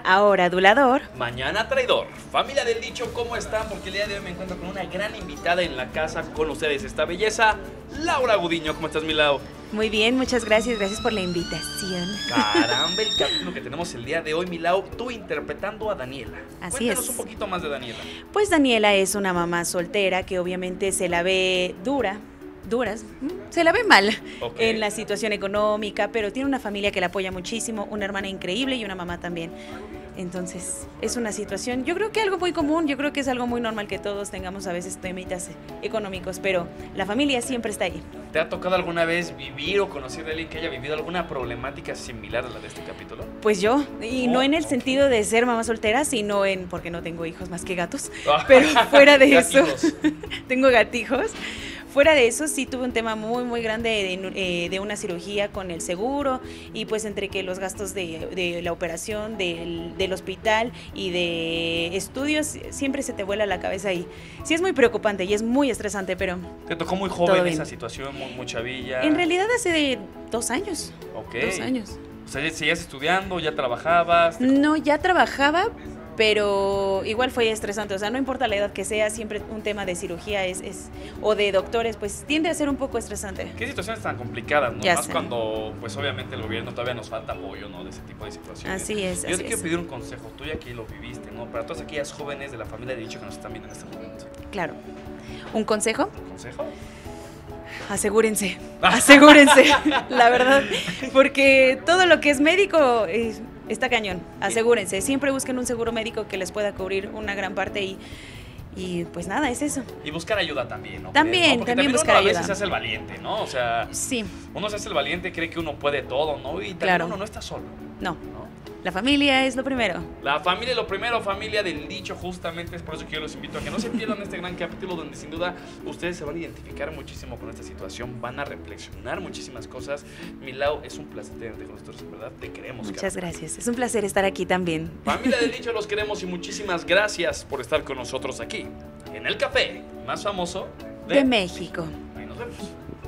Ahora adulador. Mañana traidor. Familia del dicho, ¿cómo están? Porque el día de hoy me encuentro con una gran invitada en la casa. Con ustedes esta belleza, Laura Gudiño. ¿Cómo estás, mi Lau? Muy bien, muchas gracias. Gracias por la invitación. Caramba, el capítulo que tenemos el día de hoy, mi Lau. Tú interpretando a Daniela. Así Cuéntanos es. un poquito más de Daniela. Pues Daniela es una mamá soltera que obviamente se la ve se la ve mal en la situación económica, pero tiene una familia que la apoya muchísimo, una hermana increíble y una mamá también. Entonces, es una situación, yo creo que algo muy común, yo creo que es algo muy normal que todos tengamos a veces temitas económicos, pero la familia siempre está ahí. ¿Te ha tocado alguna vez vivir o conocer a alguien que haya vivido alguna problemática similar a la de este capítulo? Pues yo, y no en el sentido de ser mamá soltera, sino en, porque no tengo hijos más que gatos, pero fuera de eso, tengo gatijos. Fuera de eso, sí tuve un tema muy grande de una cirugía con el seguro y pues entre que los gastos de la operación, del hospital y de estudios, siempre se te vuela la cabeza y sí es muy preocupante y es muy estresante, pero... ¿Te tocó muy joven esa situación, muy chavilla? En realidad hace 2 años. Ok. 2 años. O sea, ¿seguías estudiando? ¿Ya trabajabas? No, ya trabajaba, pero igual fue estresante, o sea, no importa la edad que sea, siempre un tema de cirugía o de doctores, pues tiende a ser un poco estresante. ¿Qué situaciones tan complicadas, no? Ya Más sé. cuando, pues obviamente el gobierno todavía nos falta apoyo, ¿no? De ese tipo de situaciones. Así es, Yo te quiero pedir un consejo, tú ya que lo viviste, ¿no? Para todas aquellas jóvenes de la familia de dicho que nos están viendo en este momento. Claro. ¿Un consejo? ¿Consejo? Asegúrense, asegúrense, la verdad, porque todo lo que es médico está cañón, asegúrense, siempre busquen un seguro médico que les pueda cubrir una gran parte y pues nada, es eso. Y buscar ayuda también, ¿no? También, Porque también buscar uno ayuda. a veces se hace el valiente, ¿no? O sea, sí, uno se hace el valiente, cree que uno puede todo, ¿no? Y también claro. uno no está solo, No, ¿no? la familia es lo primero. La familia es lo primero, familia del dicho, justamente es por eso que yo los invito a que no se pierdan este gran capítulo donde sin duda ustedes se van a identificar muchísimo con esta situación, van a reflexionar muchísimas cosas. Mi Lau, es un placer tenerte con nosotros, en verdad, te queremos. Muchas gracias, es un placer estar aquí también. Familia del dicho, los queremos y muchísimas gracias por estar con nosotros aquí, en el café más famoso de México. Ahí nos vemos.